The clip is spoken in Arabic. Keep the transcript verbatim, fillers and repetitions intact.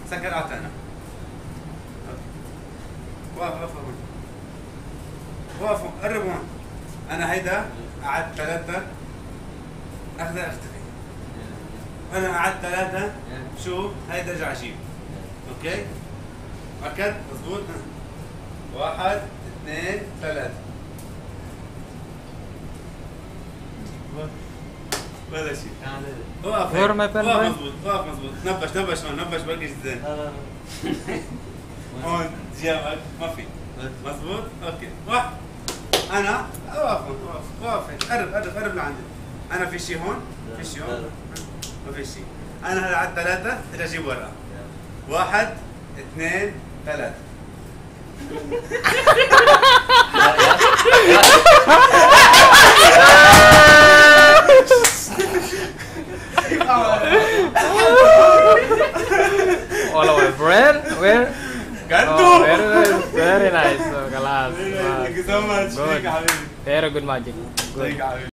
سكر قاطع انا. واقف واقف واقف قرب هون. انا هيدا قعدت ثلاثة اخذها اختفي. انا قعدت ثلاثة شو هيدا ارجع اجيب. اوكي؟ اكد مضبوط؟ واحد اثنين ثلاثة. ولا شيء. وقف Where my pen وقف boy? مضبوط وقف مضبوط. نبش نبش هون نبش بلقيش زين. هون جابك ما في. مضبوط؟ اوكي. واحد. انا وقف وقف وقف قرب قرب قرب لعندي. انا في شيء هون؟ في شيء هون؟ ما في شيء. انا هلا على ثلاثة بدي اجيب ورقة. واحد اثنين ثلاثة. All over. Where? Where? Gandu! Oh, very, very, very nice. So, class. Thank you so much. Good. Thank you, حبيبي. Very good magic. Good. Thank you, حبيبي.